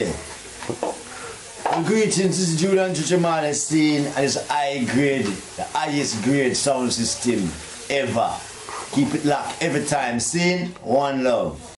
Greetings, this is Julian Chuchamanestein and it's high grade, the highest grade sound system ever. Keep it locked every time. Scene, one love.